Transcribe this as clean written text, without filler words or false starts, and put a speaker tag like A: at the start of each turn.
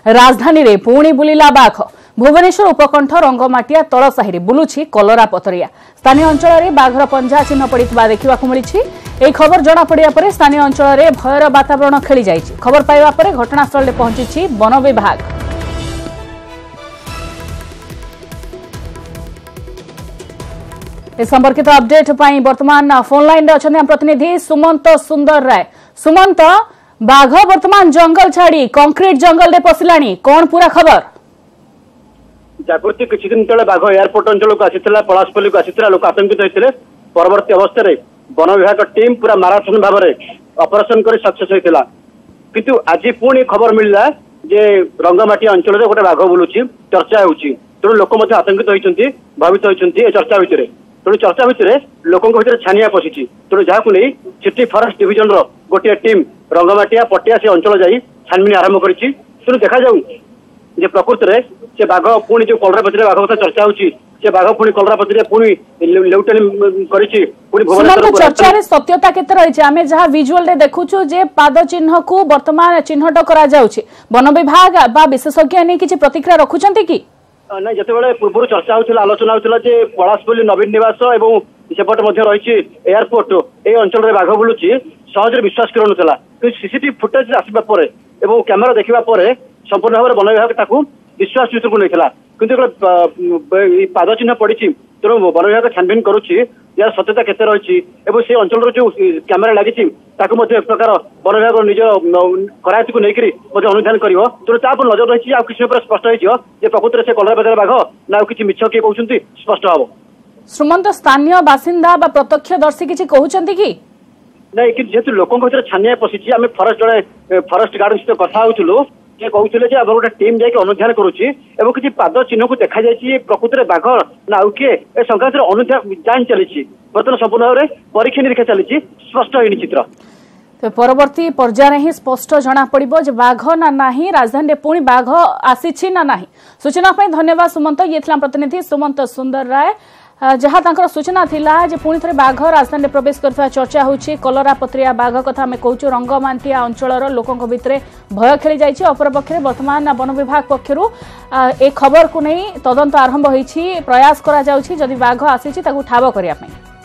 A: राजधानी रे पुणी बुलिला बाघ भुवनेश्वर उपकंठ रंगमाटिया तल साहि बुलुछि कलरा पतरिया। स्थानीय अंचल में बाघर पंजा चिन्ह पड़ा देखा मिली। एक खबर जना पड़ा पर स्थानीय अंचल में भयर वातावरण खेली जाइछि। खबर पाइबा पर घटनास्थल में पहुंची वन विभाग। इस संपर्कित अपडेट पाई वर्तमान फोन लाइन अच्छा प्रतिनिधि सुमंत सुंदर राय। सुमंत, बाघ वर्तमान जंगल छाड़ी कंक्रीट जंगल में पशिलानी, कौन पूरा खबर?
B: जागृति किछि दिन तले बाघ एयरपोर्ट अंचल को आसीथिला, पलासपल्ली को आसीथिला, लोक आतंकित होइतिले। परवर्ती अवस्था रे वन विभाग टीम पूरा माराथन भाव में ऑपरेशन कर सक्सेस होइतिला। किंतु आज पुणी खबर मिलला जे रंगमाटी अंचल रे गोटे बाघ बुलुछि, चर्चा होउछि। तेणु लोक मध्य आतंकित होइछन्ति, भावित होइछन्ति ए चर्चा भितरे। तेणु चर्चा भितरे लोकों भितर छानिया पशिछि। तेणु जहाकु नै सिटी फॉरेस्ट डिविजन रो गोटे टीम रंगमाटिया पटिया से अंचल जाई छानबिन आरंभ करिछि। तेणु देखा जाऊ जे प्रकृत रे से बाघ पुणी जो कलरापति बाघ कथा चर्चा होउछि, से बाघ पुणी कलरापति पुणी लेउटन करिछि। पुणी भुवनेश्वर
A: चर्चा रे सत्यता केते रहिछि? आमे जहा विजुअल रे देखुछु जे पाद चिन्ह को वर्तमान चिन्हट करा जाउछि। वन विभाग बा विशेषज्ञ नै किछि प्रतिक्रिया रखुछन्ति कि
B: ना? जेतेबेले पूर्व चर्चा होउथिला, आलोचना होउथिला जे पलासपल्ली नवीन निवास एवं सेपट मध्य रहिछि एयरपोर्ट ए अंचल रे बाघ बुलुछि, सहज विश्वास करनुथिला। कि सीसीटीवी फुटेज आसीबा परे एवं कैमरा देखिबा परे संपूर्ण भाव वन विभाग ताकू विश्वास चित्र को नहीं। किंतु पाद चिन्ह पड़ी, तेणु वन विभाग छानबिन करुच्ची यार सत्यता केते रही और से अंचल जो कैमेरा लगी एक प्रकार वन विभाग निज करायत को लेकर अनुधान कर। तेणु तापर नजर रही किसी स्पष्ट हो प्रकृत से कलरापति बाघ ना कि मिछ किए कहते स्पष्ट हम।
A: श्रीमंत, स्थानीय बासिंदा प्रत्यक्षदर्शी किसी कहते कि
B: नहीं कि जेहेतु लोकों भर छानिया पशिची, आम फरेस्ट जड़े फरेस्ट गार्ड सहित कथा होलु से कहते गोटे टीम जाकि अनुधान करुच्ची और किसी पाद चिन्ह को देखा जाए प्रकृत में बाघ ना आउ किए ए संक्रांत अनुधान जांच चली। बर्तमान संपूर्ण भाव में परीक्षा निरीक्षा चली, स्पष्ट होनी चित्र।
A: तो परवर्ती पर्याय ही स्पष्ट जना पड़िबो जे बाघ ना नाही राजधानी पुणी बाघ आसी ना नाही। सूचना पाई धन्यवाद सुमंत। ये प्रतिनिधि सुमंत सुंदर राय जहाँ तांकर सूचना थिला जे पुणी थे बाघ राजधानी प्रवेश करता चर्चा होची। कलरापत्रिया बाघ कथा आम कहूँ रंगमांटिया अंचल लोकों भितर भय खेली जाइए। अपरपक्षे वर्तमान वन विभाग पक्षरु ए खबर को नहीं तदंत आरंभ होईछि, प्रयास करा जाउछि जदि बाघ आसी ठाब करने।